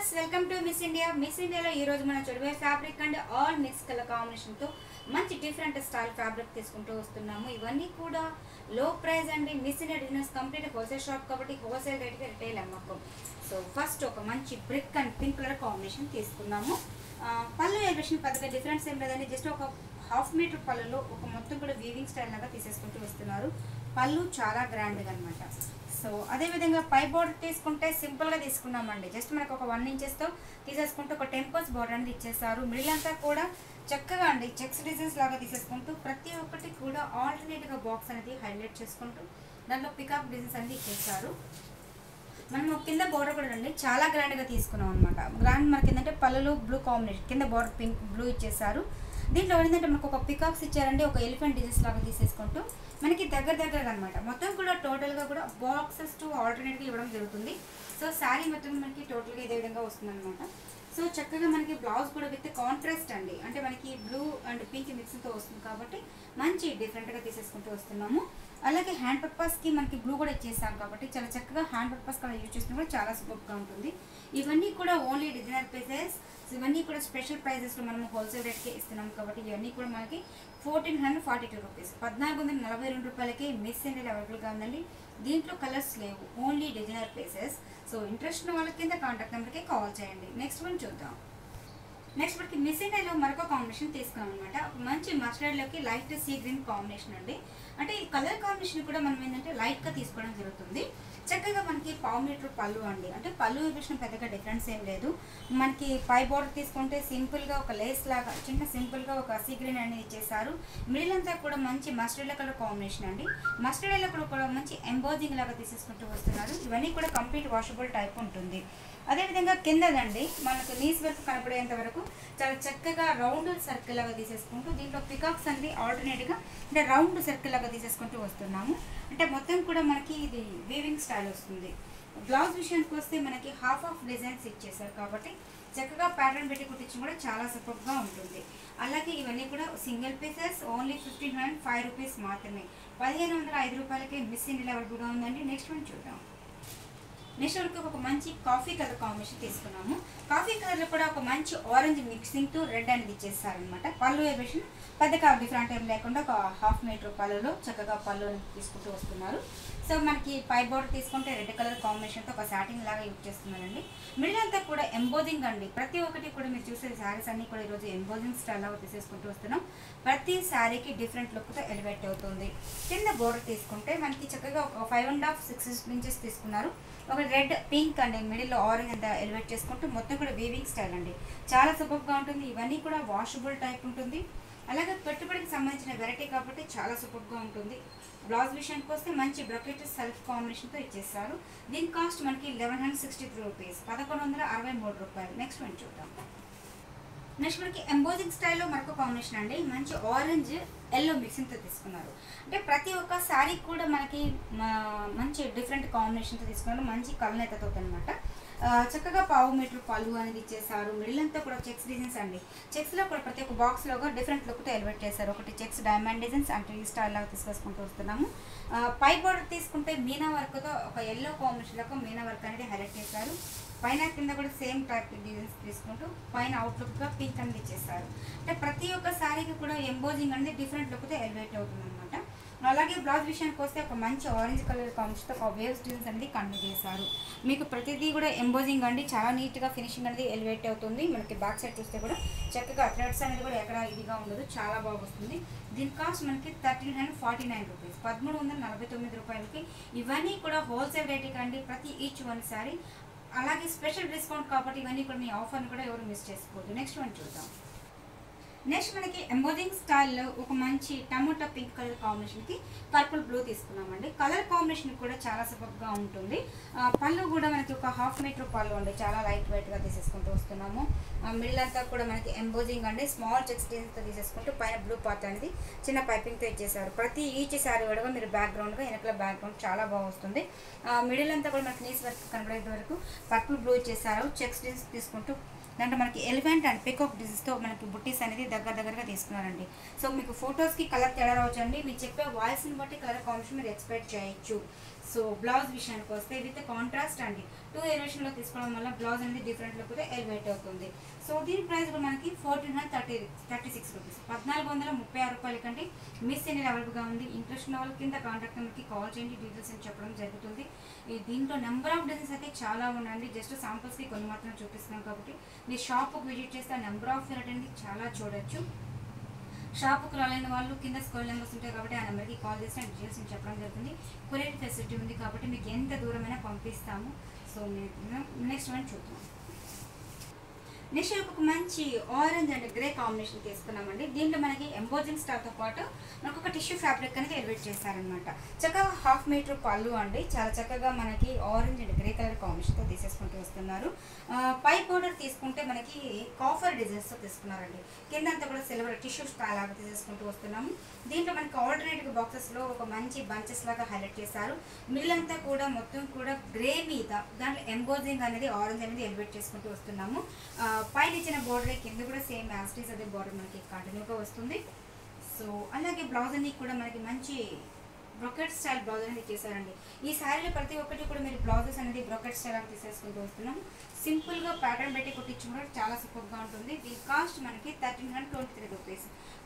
Friends welcome to miss ఇండియాలో ఈ రోజు మనం చూడబోయే fabric and all mix colour కాంబినేషన్తో మంచి డిఫరెంట్ స్టైల్ ఫ్యాబ్రిక్ తీసుకుంటూ వస్తున్నాము. ఇవన్నీ కూడా లో ప్రైస్ అండి. Miss India designers complete wholesale shop కాబట్టి హోల్సేల్ రేట్కి రిటైల్ అమ్మకం. సో ఫస్ట్ ఒక మంచి brick and pink colour combination తీసుకున్నాము. పళ్ళు ఎలివేషన్ పెద్దగా డిఫరెన్స్ ఏం లేదండి. జస్ట్ ఒక హాఫ్ మీటర్ పళ్ళులో ఒక మొత్తం కూడా వీవింగ్ స్టైల్ లాగా తీసేసుకుంటూ వస్తున్నారు. పళ్ళు చాలా గ్రాండ్గా అనమాట. సో అదేవిధంగా పై బోర్డర్ తీసుకుంటే సింపుల్గా తీసుకున్నామండి. జస్ట్ మనకు ఒక 1 ఇంచెస్తో తీసేసుకుంటూ ఒక టెంపోస్ బోర్డర్ అనేది ఇచ్చేస్తారు. మిడిల్ అంతా కూడా చక్కగా అండి చెక్స్ డిజైన్స్ లాగా తీసేసుకుంటూ ప్రతి ఒక్కటి కూడా ఆల్టర్నేట్గా బాక్స్ అనేది హైలైట్ చేసుకుంటూ దాంట్లో పికాక్ డిజైన్స్ అనేది ఇచ్చేస్తారు. మనం కింద బోర్డర్ కూడా అండి చాలా గ్రాండ్గా తీసుకున్నాం అనమాట. గ్రాండ్ మనకి ఏంటంటే పళ్ళులో బ్లూ కాంబినేషన్, కింద బోర్డర్ పింక్ బ్లూ ఇచ్చేసారు. దీంట్లో ఏంటంటే మనకు ఒక పికాక్స్ ఇచ్చారండి, ఒక ఎలిఫెంట్ డిజైన్స్ లాగా తీసేసుకుంటూ మనకి దగ్గరగా అనమాట. మొత్తం కూడా టోటల్గా కూడా బాక్సెస్ టు ఆల్టర్నేట్గా ఇవ్వడం జరుగుతుంది. సో శారీ మొత్తం మనకి టోటల్గా ఇదే విధంగా వస్తుంది అనమాట. సో చక్కగా మనకి బ్లౌజ్ కూడా విత్ కాంట్రాస్ట్ అండి, అంటే మనకి బ్లూ అండ్ పింక్ మిక్స్తో వస్తుంది కాబట్టి మంచి డిఫరెంట్గా తీసేసుకుంటూ వస్తున్నాము. అలాగే హ్యాండ్ పర్పస్కి మనకి బ్లూ కూడా ఇచ్చేసాం కాబట్టి చాలా చక్కగా హ్యాండ్ పర్పస్ కూడా యూజ్ చేసినా కూడా చాలా సూపర్గా ఉంటుంది. ఇవన్నీ కూడా ఓన్లీ డిజైనర్ పీసెస్. ఇవన్నీ కూడా స్పెషల్ ప్రైజెస్లో మనం హోల్సేల్ రేట్కి ఇస్తున్నాం కాబట్టి ఇవన్నీ కూడా మనకి 1442 రూపీస్, 1442 రూపాయలకి మిస్ ఇండియా అవైలబుల్గా ఉందండి. దీంట్లో కలర్స్ లేవు, only designer pieces. So interest ఉన్న వాళ్ళ కింద కాంటాక్ట్ నెంబర్కి కాల్ చేయండి. నెక్స్ట్ వన్ చూద్దాం. నెక్స్ట్ మనకి మిస్ ఇండియాలో మరొక కాంబినేషన్ తీసుకున్నాం అనమాట. మంచి మస్టర్డ్లోకి లైట్ సీ గ్రీన్ కాంబినేషన్ అండి. అంటే ఈ కలర్ కాంబినేషన్ కూడా మనం ఏంటంటే లైట్గా తీసుకోవడం జరుగుతుంది. చక్కగా మనకి 1/2 మీటర్ పళ్ళు అండి, అంటే పళ్ళు విషయం పెద్దగా డిఫరెన్స్ ఏం లేదు. మనకి పై బోర్డర్ తీసుకుంటే సింపుల్గా ఒక లేస్ లాగా చిన్న సింపుల్గా ఒక సీ గ్రీన్ అనేది ఇచ్చేసారు. మిడిల్ అంతా కూడా మంచి మస్టర్డ్ కలర్ కాంబినేషన్ అండి. మస్టర్డ్ కూడా మంచి ఎంబోజింగ్ లాగా తీసేసుకుంటూ వస్తున్నారు. ఇవన్నీ కూడా కంప్లీట్ వాషబుల్ టైప్ ఉంటుంది. అదేవిధంగా కిందదండి మనకు నీస్ వర్క్ కనపడేంత వరకు చాలా చక్కగా రౌండ్ సర్కిల్ లాగా తీసేసుకుంటూ దీంట్లో పికాక్స్ అనేది ఆల్టర్నేట్గా అంటే రౌండ్ సర్కిల్ లాగా తీసేసుకుంటూ వస్తున్నాము. అంటే మొత్తం కూడా మనకి ఇది వీవింగ్ స్టైల్ వస్తుంది. బ్లౌజ్ విషయానికి వస్తే మనకి హాఫ్ ఆఫ్ డిజైన్స్ ఇచ్చేసారు కాబట్టి చక్కగా ప్యాటర్న్ పెట్టి కుట్టించడం కూడా చాలా సూపర్గా ఉంటుంది. అలాగే ఇవన్నీ కూడా సింగిల్ పీసెస్, ఓన్లీ 1505 రూపీస్ మాత్రమే. 1505 రూపాయలకి మిస్ ఇండియా అవైలబుల్గా ఉందండి. నెక్స్ట్ వన్ చూద్దాం. నెక్స్ట్ వరకు ఒక మంచి కాఫీ కలర్ కాంబినేషన్ తీసుకున్నాము. కాఫీ కలర్లో కూడా ఒక మంచి ఆరెంజ్ మిక్సింగ్తో రెడ్ అనేది ఇచ్చేస్తారనమాట. పళ్ళు ఎలివేషన్ పెద్దగా డిఫరెంట్ ఏం లేకుండా ఒక హాఫ్ మీటర్ పళ్ళులో చక్కగా పళ్ళు తీసుకుంటూ వస్తున్నారు. సో మనకి పై బోర్డర్ తీసుకుంటే రెడ్ కలర్ కాంబినేషన్తో ఒక సాటింగ్ లాగా యూజ్ చేస్తున్నారండి. మిడిల్ అంతా కూడా ఎంబోజింగ్ అండి. ప్రతి ఒక్కటి కూడా మీరు చూసే శారీస్ అన్నీ కూడా ఈరోజు ఎంబోజింగ్ స్టైల్ లాగా తీసేసుకుంటూ వస్తున్నాం. ప్రతి శారీకి డిఫరెంట్ లుక్తో ఎలివేట్ అవుతుంది. కింద బోర్డర్ తీసుకుంటే మనకి చక్కగా ఒక 5.5-6 ఇంచెస్ తీసుకున్నారు. ఒక రెడ్ పింక్ అండి, మిడిల్లో ఆరెంజ్ అంతా ఎలివేట్ చేసుకుంటూ మొత్తం కూడా వీవింగ్ స్టైల్ అండి. చాలా సూపర్గా ఉంటుంది. ఇవన్నీ కూడా వాషబుల్ టైప్ ఉంటుంది. అలాగే పెట్టుబడికి సంబంధించిన వెరైటీ కాబట్టి చాలా సూపర్గా ఉంటుంది. బ్లౌజ్ విషయానికి వస్తే మంచి బ్రకెట్ సెల్ఫ్ కాంబినేషన్తో ఇచ్చేస్తారు. దీని కాస్ట్ మనకి 1163 రూపీస్, 1163 రూపాయలు. నెక్స్ట్ మనం చూద్దాం. నెక్స్ట్ మనకి ఎంబోజింగ్ స్టైల్లో మరొక కాంబినేషన్ అండి. మంచి ఆరెంజ్ ఎల్లో మిక్సింగ్తో తీసుకున్నారు. అంటే ప్రతి ఒక్క శారీ కూడా మనకి మంచి డిఫరెంట్ కాంబినేషన్తో తీసుకున్నారు. మంచి కలనేతతో అనమాట. చక్కగా 1/2 మీటర్ పళ్ళు అనేది ఇచ్చేసారు. మిడిల్ అంతా కూడా చెక్స్ డిజైన్స్ అండి. చెక్స్లో కూడా ప్రతి ఒక్క బాక్స్లో డిఫరెంట్ లుక్తో ఎలివేట్ చేశారు. ఒకటి చెక్స్ డైమండ్ డిజైన్స్ అంటే ఈ స్టైల్ లాగా తీసుకొసుకుంటూ వస్తున్నాము. పై బోర్డర్ తీసుకుంటే మీనా వర్క్తో ఒక ఎల్లో కాంబినేషన్లో మీనా వర్క్ అనేది హైలైట్ చేశారు. పైన కింద కూడా సేమ్ టైప్ డిజైన్స్ తీసుకుంటూ పైన అవుట్లుక్గా పింక్ అనేది ఇచ్చేస్తారు. అంటే ప్రతి ఒక్క శారీకి కూడా ఎంబోజింగ్ అనేది డిఫరెంట్ లుక్తో ఎలివేట్ అవుతుంది అనమాట. అలాగే బ్లౌజ్ విషయానికి వస్తే ఒక మంచి ఆరెంజ్ కలర్ కాంబినేషన్తో ఒక వేవ్స్ డిజైన్స్ అనేది కంటిన్యూ చేశారు. మీకు ప్రతిదీ కూడా ఎంబోజింగ్ అండి, చాలా నీట్గా ఫినిషింగ్ అనేది ఎలివేట్ అవుతుంది. మనకి బ్యాక్ సైడ్ చూస్తే కూడా చక్కగా థ్రెడ్స్ అనేది కూడా ఎక్కడ ఇదిగా ఉండదు, చాలా బాగా వస్తుంది. దీని కాస్ట్ మనకి 1349 రూపీస్, 1349 రూపాయలకి. ఇవన్నీ కూడా హోల్సేల్ రేట్కి అండి. ప్రతి ఈచ్ వన్ శారీ. అలాగే స్పెషల్ డిస్కౌంట్ కాబట్టి ఇవన్నీ కూడా మీ ఆఫర్ని కూడా ఎవరు మిస్ చేసుకోవద్దు. నెక్స్ట్ వన్ చూద్దాం. నెక్స్ట్ మనకి ఎంబోజింగ్ స్టైల్లో ఒక మంచి టమోటా పింక్ కలర్ కాంబినేషన్కి పర్పుల్ బ్లూ తీసుకున్నామండి. కలర్ కాంబినేషన్ కూడా చాలా సూపర్గా ఉంటుంది. పళ్ళు కూడా మనకి ఒక హాఫ్ మీటర్ పళ్ళు అండి, చాలా లైట్ వెయిట్గా తీసేసుకుంటూ వస్తున్నాము. మిడిల్ అంతా కూడా మనకి ఎంబోజింగ్ అండి, స్మాల్ చెక్స్ డిజైన్తో తీసేసుకుంటూ పైన బ్లూ పార్ట్ అనేది చిన్న పైపింగ్తో ఇచ్చేసారు. ప్రతి ఈచ్ శారీ కూడా మీరు బ్యాక్గ్రౌండ్గా వెనకల బ్యాక్గ్రౌండ్ చాలా బాగా వస్తుంది. మిడిల్ అంతా కూడా మనకి నీస్ వర్క్ కనబడేంత వరకు పర్పుల్ బ్లూ ఇచ్చేసారు. చెక్స్ డిజైన్స్ తీసుకుంటూ దాంట్లో మనకి ఎలిఫెంట్ అండ్ పికాక్ డిజైన్స్తో మనకి బుట్టీస్ అనేది దగ్గరగా తీసుకున్నారండి. సో మీకు ఫొటోస్కి కలర్ తేడా రావచ్చు అండి. మీరు చెప్పే వాయిస్ని బట్టి కలర్ కాంబినేషన్ మీరు ఎక్స్పెక్ట్ చేయొచ్చు. సో బ్లౌజ్ విషయానికి వస్తే విత్ కాంట్రాస్ట్ అండి 2 ఎలివేషన్లో తీసుకోవడం వల్ల బ్లౌజ్ అనేది డిఫరెంట్ లుక్ ఎలివేట్ అవుతుంది. సో దీని ప్రైస్ కూడా మనకి 1436 రూపీస్, 1436 రూపాయల కంటే మిస్ అనేది అవైలబుల్గా ఉంది. ఇంట్రెస్ట్ ఉన్న వాళ్ళు కింద కాంటాక్ట్ నెంబర్కి కాల్ చేయండి, డీటెయిల్స్ అని చెప్పడం జరుగుతుంది. దీంట్లో నెంబర్ ఆఫ్ డిజైన్స్ అయితే చాలా ఉన్నాయండి. జస్ట్ శాంపుల్స్కి కొన్ని మాత్రం చూపిస్తున్నాం కాబట్టి మీరు షాప్కి విజిట్ చేస్తే నెంబర్ ఆఫ్ వెరైటీ అనేది చాలా చూడొచ్చు. షాప్కి రాలేని వాళ్ళు కింద స్కూల్ నెంబర్స్ ఉంటాయి కాబట్టి ఆ నెంబర్కి కాల్ చేసి డీటెయిల్స్ చెప్పడం జరుగుతుంది. కొరియర్ ఫెసిలిటీ ఉంది కాబట్టి మీకు ఎంత దూరమైనా పంపిస్తాము. సో నెక్స్ట్ వన్ చూద్దాం. నెక్స్ట్ ఒక మంచి ఆరెంజ్ అండ్ గ్రే కాంబినేషన్ తీసుకున్నామండి. దీంట్లో మనకి ఎంబోజింగ్ స్టార్తో పాటు మనకు ఒక టిష్యూ ఫ్యాబ్రిక్ అనేది ఎలివేట్ చేశారనమాట. చక్కగా 1/2 మీటర్ పళ్ళు అండి, చాలా చక్కగా మనకి ఆరెంజ్ అండ్ గ్రే కలర్ కాంబినేషన్తో తీసేసుకుంటూ వస్తున్నారు. పై బోర్డర్ తీసుకుంటే మనకి కాఫర్ డిజైన్స్తో తీసుకున్నారండి. కింద అంతా కూడా సిల్వర్ టిష్యూ స్టైల్ లాగా తీసేసుకుంటూ వస్తున్నాము. దీంట్లో మనకి ఆల్టర్నేటివ్ బాక్సెస్లో ఒక మంచి బంచెస్ లాగా హైలైట్ చేశారు. మిడిల్ అంతా కూడా మొత్తం కూడా గ్రే మీద దాంట్లో ఎంబోజింగ్ అనేది ఆరెంజ్ అనేది ఎలివేట్ చేసుకుంటూ వస్తున్నాము. పైన ఇచ్చిన బోర్డర్ కింద కూడా సేమ్ యాస్టీస్ అదే బోర్డర్ మనకి కంటిన్యూగా వస్తుంది. సో అలాగే బ్లౌజ్ అన్ని కూడా మనకి మంచి బ్రొకెట్ స్టైల్ బ్లౌజ్ అనేది చేశారండి. ఈ శారీలో ప్రతి ఒక్కటి కూడా మీరు బ్లౌజెస్ అనేది బ్రొకెట్ స్టైల్ అని తీసేసుకుంటూ వస్తున్నాం. సింపుల్గా ప్యాటర్న్ పెట్టి కుట్టించుకుంటే చాలా సూపర్గా ఉంటుంది. దీని కాస్ట్ మనకి 1323 రూపీస్,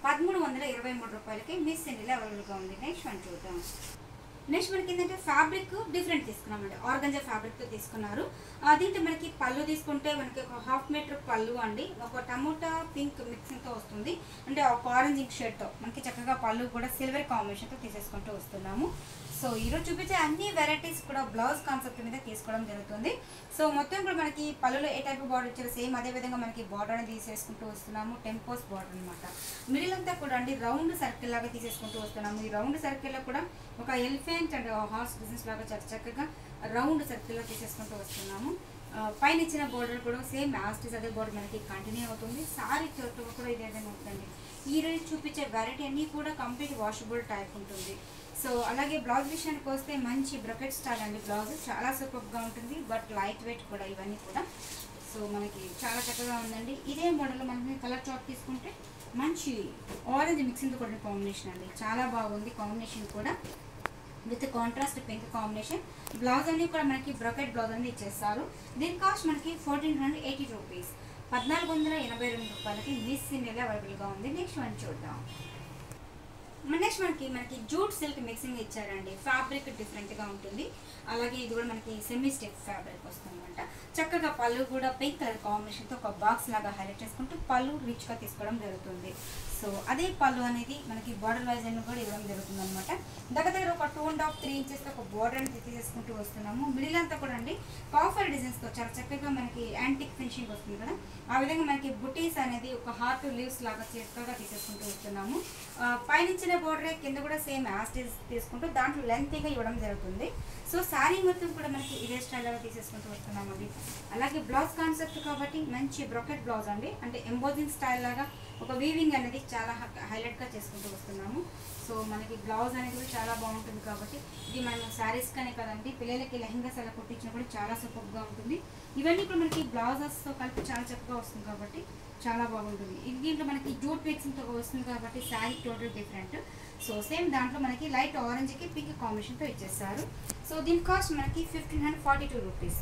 1323 రూపాయలకి మిస్ ఇండియాలో అవైలబుల్గా ఉంది. నెక్స్ట్ వన్ చూద్దాం. నెక్స్ట్ మనకి ఏంటంటే ఫ్యాబ్రిక్ డిఫరెంట్ తీసుకున్నామండి, ఆర్గంజా ఫ్యాబ్రిక్తో తీసుకున్నారు. దీంట్లో మనకి పళ్ళు తీసుకుంటే మనకి ఒక 1/2 మీటర్ పళ్ళు అండి, ఒక టమోటా పింక్ మిక్సింగ్తో వస్తుంది. అంటే ఒక ఆరెంజ్ షేడ్తో మనకి చక్కగా పళ్ళు కూడా సిల్వర్ కాంబినేషన్తో తీసేసుకుంటూ వస్తున్నాము. సో ఈరోజు చూపించే అన్ని వెరైటీస్ కూడా బ్లౌజ్ కాన్సెప్ట్ మీద తీసుకోవడం జరుగుతుంది. సో మొత్తం కూడా మనకి పళ్ళులో ఏ టైప్ బార్డర్ ఇచ్చారో సేమ్ అదే విధంగా మనకి బార్డర్ అనేది తీసేసుకుంటూ వస్తున్నాము. టెంపోస్ బార్డర్ అనమాట. మిడిల్ అంతా కూడా అండి రౌండ్ సర్కిల్ లాగా తీసేసుకుంటూ వస్తున్నాము. ఈ రౌండ్ సర్కిల్లో కూడా ఒక ఎలిఫెంట్ అండ్ హార్స్ డిజైన్స్ లాగా చక్కగా రౌండ్ సర్కిల్లో తీసేసుకుంటూ వస్తున్నాము. పైన ఇచ్చిన బోర్డర్ కూడా సేమ్ యాస్టీస్ అదే బోర్డర్ మనకి కంటిన్యూ అవుతుంది. సారీ చోటు కూడా ఇది ఏదైనా ఉంటుందండి. ఈరోజు చూపించే వెరైటీ అన్నీ కూడా కంప్లీట్ వాషబుల్ టైప్ ఉంటుంది. సో అలాగే బ్లౌజ్ విషయానికి వస్తే మంచి బ్రకెట్ స్టైల్ అండి. బ్లౌజ్ చాలా సూపర్గా ఉంటుంది, బట్ లైట్ వెయిట్ కూడా ఇవన్నీ కూడా. సో మనకి చాలా చక్కగా ఉందండి. ఇదే మోడల్లో మనకి కలర్ చార్ట్ తీసుకుంటే మంచి ఆరెంజ్ మిక్సింగ్తో కూడా కాంబినేషన్ అండి, చాలా బాగుంది కాంబినేషన్ కూడా. With contrast pink combination. Blouse అన్ని కూడా మనకి బ్రకెట్ బ్లౌజ్ అనేది ఇచ్చేస్తారు. దీని కాస్ట్ మనకి 1480 రూపీస్, 1482 రూపాయలకి మిస్ ఇండియాలో అవైలబుల్గా ఉంది. నెక్స్ట్ వన్ చూద్దాం. నెక్స్ట్ మనకి జూట్ సిల్క్ మిక్సింగ్ ఇచ్చారండి. ఫ్యాబ్రిక్ డిఫరెంట్గా ఉంటుంది. అలాగే ఇది కూడా మనకి సెమీ స్టిఫ్ ఫ్యాబ్రిక్ వస్తుందన్నమాట. చక్కగా పళ్ళు కూడా పింక్ కలర్ కాంబినేషన్తో ఒక బాక్స్ లాగా హైలైట్ చేసుకుంటూ పళ్ళు రిచ్గా తీసుకోవడం జరుగుతుంది. సో అదే పళ్ళు అనేది మనకి బార్డర్ వైజ్ అని కూడా ఇవ్వడం జరుగుతుంది అనమాట. దగ్గర ఒక 2.5-3 ఇంచెస్తో ఒక బార్డర్ అనేది తీసేసుకుంటూ వస్తున్నాము. మిడిల్ అంతా కూడా అండి కాఫర్ డిజైన్స్తో చాలా చక్కగా మనకి యాంటిక్ ఫినిషింగ్ వస్తుంది కదా, ఆ విధంగా మనకి బుటీస్ అనేది ఒక హార్ట్ లీవ్స్ లాగా చక్కగా తీసేసుకుంటూ వస్తున్నాము. పైనుంచిన బోర్డర్ కింద కూడా సేమ్ యాస్టీస్ తీసుకుంటూ దాంట్లో లెంతీగా ఇవ్వడం జరుగుతుంది. సో శారీ మొత్తం కూడా మనకి ఇదే స్టైల్ లాగా తీసేసుకుంటూ వస్తున్నామండి. అలాగే బ్లౌజ్ కాన్సెప్ట్ కాబట్టి మంచి బ్రొకెట్ బ్లౌజ్ అండి, అంటే ఎంబోజింగ్ స్టైల్ లాగా ఒక వీవింగ్ అనేది చాలా హైలైట్గా చేసుకుంటూ వస్తున్నాము. సో మనకి బ్లౌజ్ అనేది కూడా చాలా బాగుంటుంది కాబట్టి ఇది మనం శారీస్గానే కదండి, పిల్లలకి లెహంగాస్ అలా కుట్టించినా కూడా చాలా సూపర్గా ఉంటుంది. ఇవన్నీ ఇప్పుడు మనకి బ్లౌజెస్తో కలిపి చాలా చక్కగా వస్తుంది కాబట్టి చాలా బాగుంటుంది. ఇది దీంట్లో మనకి జూట్ మిక్సింగ్తో వస్తుంది కాబట్టి sari total different. So same దాంట్లో మనకి లైట్ ఆరెంజ్కి పింక్ కాంబినేషన్తో ఇచ్చేస్తారు. సో దీని కాస్ట్ మనకి 1542 రూపీస్,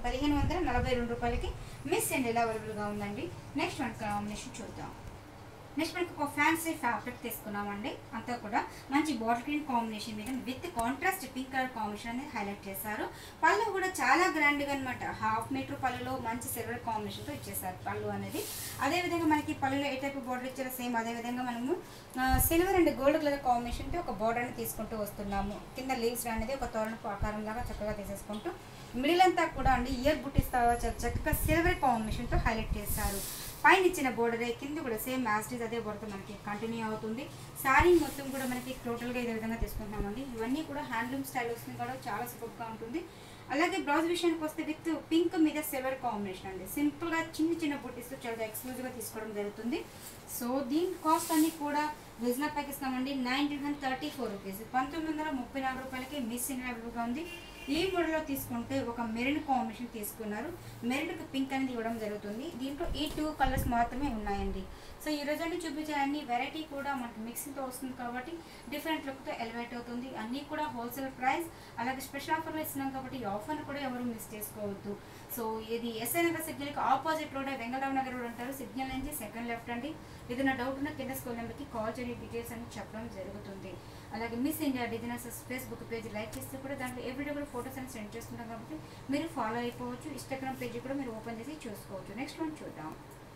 1542 రూపాయలకి మిస్ ఇండియాలో అవైలబుల్గా ఉందండి. నెక్స్ట్ వన్ కాంబినేషన్ చూద్దాం. నెక్స్ట్ మనకి ఒక ఫ్యాన్సీ ఫ్యాబ్రిక్ తీసుకున్నామండి. అంతా కూడా మంచి బాటిల్ గ్రీన్ కాంబినేషన్ మీద with contrast pink colour combination అనేది హైలైట్ చేశారు. పళ్ళు కూడా చాలా గ్రాండ్గా అనమాట. 1/2 మీటర్ పళ్ళులో మంచి సిల్వర్ కాంబినేషన్తో ఇచ్చేసారు పళ్ళు అనేది. అదేవిధంగా మనకి పళ్ళులో ఏ టైప్ బార్డర్ ఇచ్చారో సేమ్ అదేవిధంగా మనము సిల్వర్ అండ్ గోల్డ్ కలర్ కాంబినేషన్తో ఒక బార్డర్ అనేది తీసుకుంటూ వస్తున్నాము. కింద లీవ్స్ అనేది ఒక తోరణపు ఆకారం లాగా చక్కగా తీసేసుకుంటూ మిడిల్ అంతా కూడా అండి ఇయర్ బుట్టిస్ చక్కగా సిల్వర్ కాంబినేషన్తో హైలైట్ చేశారు. పైన ఇచ్చిన బోర్డర్ కింద కూడా సేమ్ యాస్టీస్ అదే బోర్డర్ మనకి కంటిన్యూ అవుతుంది. శారీ మొత్తం కూడా మనకి టోటల్గా ఇదే విధంగా తీసుకుంటున్నామండి. ఇవన్నీ కూడా హ్యాండ్లూమ్ స్టైల్ వస్తుంది కూడా చాలా సూపర్గా ఉంటుంది. అలాగే బ్లౌజ్ విషయానికి వస్తే విత్ పింక్ మీద సిల్వర్ కాంబినేషన్ అండి, సింపుల్గా చిన్న చిన్న బుట్టిస్తూ చాలా ఎక్స్క్లూజివ్గా తీసుకోవడం జరుగుతుంది. సో దీని కాస్ట్ అన్ని కూడా రీజనబుల్ ప్యాక్ ఇస్తామండి. 1934 రూపీస్, 1934 రూపాయలకి మిస్ ఇండియా అవైలబుల్గా ఉంది. ఈ మోడల్లో తీసుకుంటే ఒక మెరూన్ కాంబినేషన్ తీసుకున్నారు, మెరూన్కి పింక్ అనేది ఇవ్వడం జరుగుతుంది. దీంట్లో ఈ 2 కలర్స్ మాత్రమే ఉన్నాయండి. సో ఈ రోజు అన్ని చూపించే అన్ని వెరైటీ కూడా మనకి మిక్సింగ్తో వస్తుంది కాబట్టి డిఫరెంట్ లుక్తో ఎలివేట్ అవుతుంది. అన్నీ కూడా హోల్సేల్ ప్రైస్, అలాగే స్పెషల్ ఆఫర్లో ఇస్తున్నాం కాబట్టి ఈ ఆఫర్ని కూడా ఎవరు మిస్ చేసుకోవద్దు. సో ఇది ఎస్ఐ నగర్ సిగ్నల్కి opposite road, Vengalrao Nagar road అంటారు. సిగ్నల్ నుంచి సెకండ్ లెఫ్ట్ అండి. ఏదైనా డౌట్ ఉన్న కింద స్కూల్ నెంబర్కి కాల్ చేయండి, డీటెయిల్స్ అని చెప్పడం జరుగుతుంది. అలాగే miss India designers Facebook page like చేస్తే కూడా దాంట్లో ఎవ్రీడే కూడా ఫోటోస్ అని సెండ్ చేస్తుంటాం కాబట్టి మీరు ఫాలో అయిపోవచ్చు. ఇన్స్టాగ్రామ్ పేజ్ కూడా మీరు ఓపెన్ చేసి చూసుకోవచ్చు. నెక్స్ట్ వన్ చూద్దాం.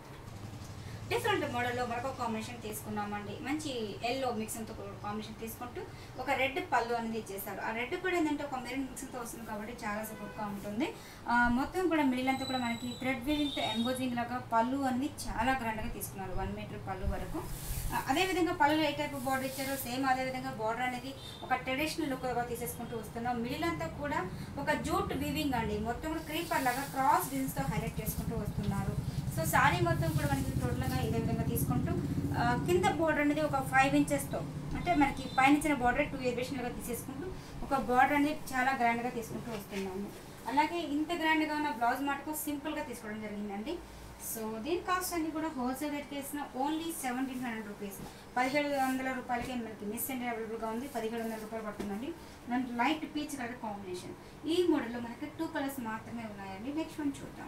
డిఫరెంట్ మోడల్లో మరొక కాంబినేషన్ తీసుకున్నామండి. మంచి ఎల్లో మిక్సింగ్తో కాంబినేషన్ తీసుకుంటూ ఒక రెడ్ పళ్ళు అనేది ఇచ్చేస్తారు. ఆ రెడ్ కూడా ఏంటంటే ఒక మెరూన్ మిక్సింగ్తో వస్తుంది కాబట్టి చాలా సపోర్ట్గా ఉంటుంది. మొత్తం కూడా మిడిల్ అంతా కూడా మనకి థ్రెడ్ వీవింగ్తో ఎంబోజింగ్ లాగా పళ్ళు అన్ని చాలా గ్రాండ్గా తీసుకున్నారు, 1 మీటర్ పళ్ళు వరకు. అదేవిధంగా పళ్ళులో ఏ టైప్ బార్డర్ ఇచ్చారో సేమ్ అదేవిధంగా బార్డర్ అనేది ఒక ట్రెడిషనల్ లుక్గా తీసేసుకుంటూ వస్తున్నాం. మిడిల్ అంతా కూడా ఒక జూట్ వీవింగ్ అండి, మొత్తం కూడా క్రీపర్ లాగా క్రాస్ డిజైన్స్తో హైలైట్ చేసుకుంటూ వస్తున్నారు. సో సారీ మొత్తం కూడా మనకి టోటల్గా ఇదే విధంగా తీసుకుంటూ కింద బార్డర్ అనేది ఒక 5 ఇంచెస్తో, అంటే మనకి పైన ఇచ్చిన బార్డర్ 2 ఎలివేషన్లుగా తీసేసుకుంటూ ఒక బార్డర్ అనేది చాలా గ్రాండ్గా తీసుకుంటూ వస్తున్నాము. అలాగే ఇంత గ్రాండ్గా ఉన్న బ్లౌజ్ మటుకు సింపుల్గా తీసుకోవడం జరిగిందండి. సో దీని కాస్ట్ అన్ని కూడా హోల్సేల్ రేట్కి వేసిన ఓన్లీ 1700 రూపీస్, 1700 రూపాయలకి మనకి మిస్ ఇండియా అవైలబుల్గా ఉంది. 1700 రూపాయలు పడుతుందండి. Light peach colour combination. ఈ మోడల్లో మనకి 2 కలర్స్ మాత్రమే ఉన్నాయండి. నెక్స్ట్ వన్ చూద్దాం.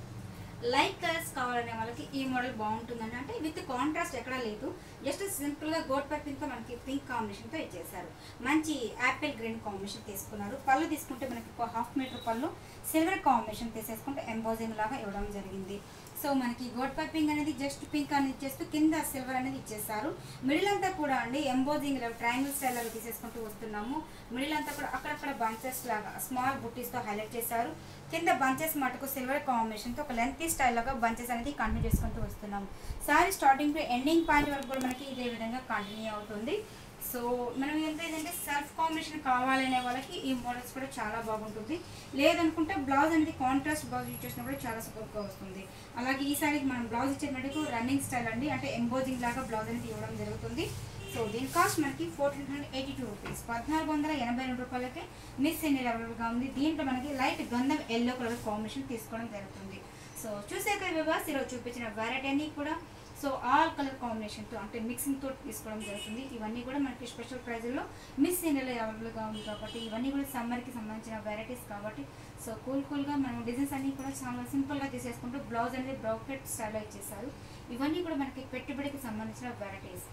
లైట్ కలర్స్ కావాలనే వాళ్ళకి ఈ మోడల్ బాగుంటుందండి. అంటే విత్ కాంట్రాస్ట్ ఎక్కడా లేదు, జస్ట్ సింపుల్గా గోల్డ్ పైపింగ్తో మనకి పింక్ కాంబినేషన్తో ఇచ్చేసారు. మంచి యాపిల్ గ్రీన్ కాంబినేషన్ తీసుకున్నారు. పళ్ళు తీసుకుంటే మనకి ఒక 1/2 మీటర్ పళ్ళు సిల్వర్ కాంబినేషన్ తీసేసుకుంటే ఎంబోజింగ్ లాగా ఇవ్వడం జరిగింది. సో మనకి గోల్డ్ పైపింగ్ అనేది జస్ట్ పింక్ అనేది ఇచ్చేస్తూ కింద సిల్వర్ అనేది ఇచ్చేస్తారు. మిడిల్ అంతా కూడా అండి ఎంబోజింగ్ ట్రయాంగిల్ స్టైల్ లాగా తీసేసుకుంటూ వస్తున్నాము. మిడిల్ అంతా కూడా అక్కడక్కడ బంచెస్ లాగా స్మాల్ బుట్టీస్తో హైలైట్ చేశారు. కింద బంచెస్ మటుకు సిల్వర్ కాంబినేషన్తో ఒక లెంతీ స్టైల్ లాగా బంచెస్ అనేది కంటిన్యూ చేసుకుంటూ వస్తున్నాము. Sari starting to ending point వరకు కూడా మనకి ఇదే విధంగా కంటిన్యూ అవుతుంది. సో మనం ఏంటంటే సెల్ఫ్ కాంబినేషన్ కావాలనే వాళ్ళకి ఈ మోడల్స్ కూడా చాలా బాగుంటుంది. లేదనుకుంటే బ్లౌజ్ అనేది కాంట్రాస్ట్ బ్లౌజ్ యూజ్ చేసినా కూడా చాలా సూపర్గా వస్తుంది. అలాగే ఈ సారీకి మనం బ్లౌజ్ ఇచ్చేటట్టుకు రన్నింగ్ స్టైల్ అండి, అంటే ఎంబోజింగ్ లాగా బ్లౌజ్ అనేది ఇవ్వడం జరుగుతుంది. సో దీని కాస్ట్ మనకి 1482 రూపీస్, 1482 రూపాయలకే మిస్ ఇండియా అవైలబుల్గా ఉంది. దీంట్లో మనకి లైట్ గంధం ఎల్లో కలర్ కాంబినేషన్ తీసుకోవడం జరుగుతుంది. సో చూసే వివర్స్ ఈరోజు చూపించిన వెరైటీ అన్ని కూడా సో ఆల్ కలర్ కాంబినేషన్తో అంటే మిక్సింగ్తో తీసుకోవడం జరుగుతుంది. ఇవన్నీ కూడా మనకి స్పెషల్ ప్రైజ్లో మిస్ ఇండియాలో అవైలబుల్గా ఉంది కాబట్టి ఇవన్నీ కూడా సమ్మర్కి సంబంధించిన వెరైటీస్ కాబట్టి సో కూల్గా మనం డిజైన్స్ అన్నీ కూడా చాలా సింపుల్గా తీసేసుకుంటూ బ్లౌజ్ అనేది బ్రౌకెట్ స్టైల్లో ఇచ్చేసారు. ఇవన్నీ కూడా మనకి పెట్టుబడికి సంబంధించిన వెరైటీస్.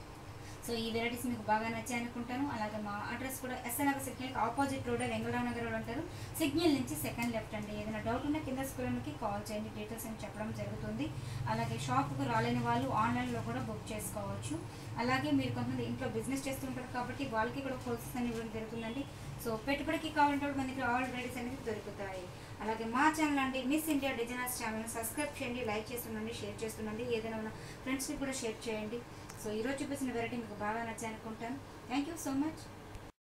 సో ఈ వెరైటీస్ మీకు బాగా నచ్చాయి అనుకుంటాను. అలాగే మా అడ్రస్ కూడా ఎస్ఐ నగర్ సిగ్నల్కి opposite road, Vengalrao Nagar road అంటారు. సిగ్నల్ నుంచి సెకండ్ లెఫ్ట్ అండి. ఏదైనా డౌట్ ఉన్నా కింద స్కూల్కి కాల్ చేయండి, డీటెయిల్స్ అని చెప్పడం జరుగుతుంది. అలాగే షాప్కు రాలేని వాళ్ళు ఆన్లైన్లో కూడా బుక్ చేసుకోవచ్చు. అలాగే మీరు కొంతమంది ఇంట్లో బిజినెస్ చేస్తుంటారు కాబట్టి వాళ్ళకి కూడా కోర్సెస్ అని ఇవ్వడం జరుగుతుందండి. సో పెట్టుబడికి కావాలంటే మన దగ్గర ఆల్ వెరైటీస్ అనేది దొరుకుతాయి. అలాగే మా ఛానల్ అండి miss India designers channel subscribe చేయండి, లైక్ చేస్తుండండి, షేర్ చేస్తుండండి. ఏదైనా ఉన్న ఫ్రెండ్స్కి కూడా షేర్ చేయండి. సో ఈరోజు చూపించిన వెరైటీ మీకు బాగా నచ్చాయి అనుకుంటాను. Thank you so much.